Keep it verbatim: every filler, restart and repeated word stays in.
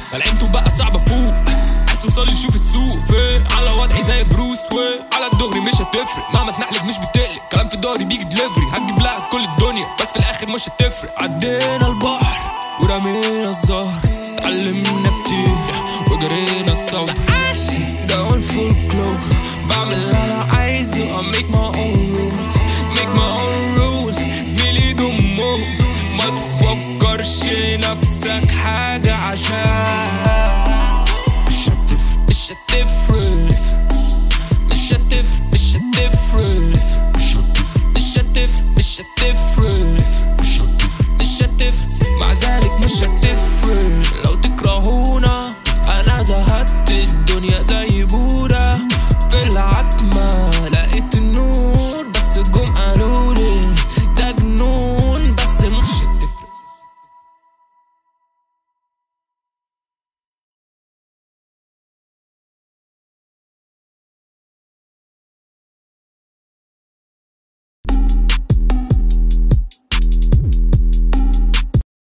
لعبته بقى صعب افوق، عايز توصل يشوف السوق فين على وضعي زي بروس وين. على الدغري مش هتفرق مهما تنحلك مش بتقلق، كلام في الدغري بيجي دليفري، هتجيب لها كل الدنيا بس في الاخر مش هتفرق. عدينا البحر ورمينا الزهر، اتعلمنا